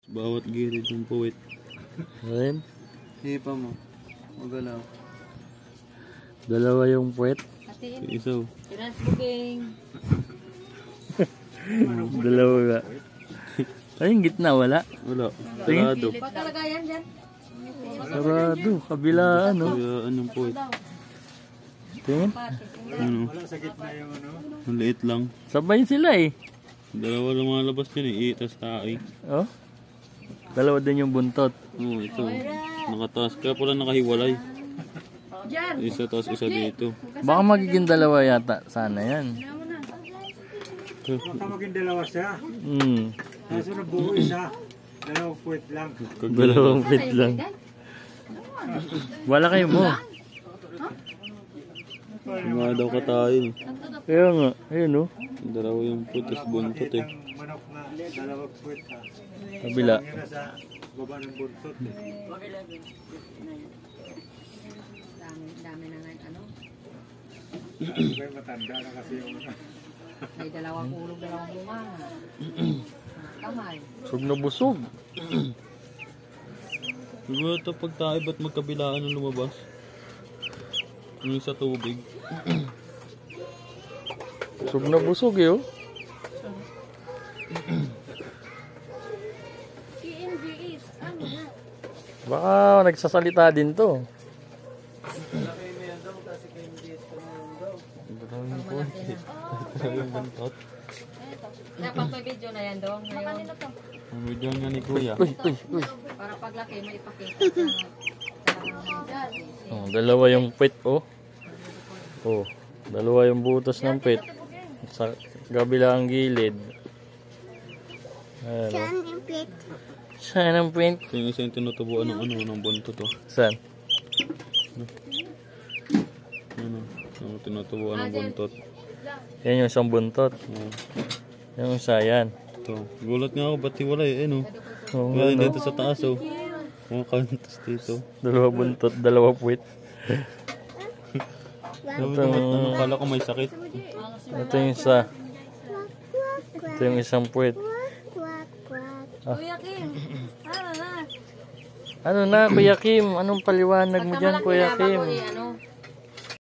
Bawat gilid ng puwit. Ayun. Hipa mo. Magalaw. Dalawa yung puwet. Isaw. Transbooking. Dalawa nga. Ay, yung gitna, wala. Wala. Tingin. Sarado. Pagkalagayan dyan. Sarado. Kabilaan, no? Kaya anong puwit? Tingin. Ano? Ang liit lang. Sabay sila eh. Dalawa lang mga labas yun eh. Itas tae. Oh. Dalawa din yung buntot. Oo, ito. Nakataas. Kaya pala nakahiwalay. Dyan. Isa taas isa dito. Baka magiging dalawa yata. Sana yan. Baka maging dalawa siya. Kaso nabuo isa. Dalawang puwet lang. Dalawang fit lang. Wala kayo mo. Mga daw katayin. Kaya nga. Ayun, oh. Dalawa yung putis buntot eh. Ang manok na dalawang puwet ha. Kabila. Yun na sa baba ng buntot eh. Dami na nga ano. Kaya matanda na kasi yung May dalawang ulog, dalawang bunga. Kamay. Busog na busog. Siguro ito pag tayo ba't magkabilaan ng lumabas? Yung sa tubig. Busog na busog eh, oh. Baka nagsasalita din to. Yung buntot. Dapat may video na yan dong. Ngayon. Ang video nga ni Kuya. Uy. Para paglaki may ipakita. Oh, dalawa yung pit, oh. Oh, dalawa yung butas ng pit. Sa kabila ang gilid. Ayan, oh. Saan ang pit? Ito yung isa yung tinutubuan ng ng buntot oh. Saan? Ano? Yung tinutubuan ng buntot. Yan yung isang buntot. Oh. Yung isa, yan. Ito. Gulat nga ako, ba't hiwalay eh no? Oh, Kaya ano? dito sa taas oh. Mga kantos dito. Dalawa buntot, dalawa puwit. Ano, kala ko may sakit. Ito yung isa. Ito yung isang puwit. Kuya Kim. Ano na? Ano na, Kuya Kim? Anong paliwanag mo dyan, Kuya Kim? Ano?